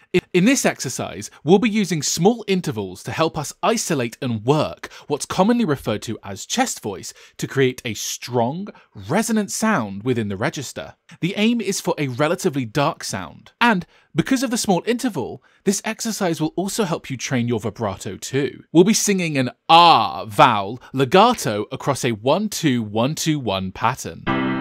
In this exercise, we'll be using small intervals to help us isolate and work what's commonly referred to as chest voice to create a strong, resonant sound within the register. The aim is for a relatively dark sound, and because of the small interval, this exercise will also help you train your vibrato too. We'll be singing an R vowel legato across a 1-2-1-2-1 pattern.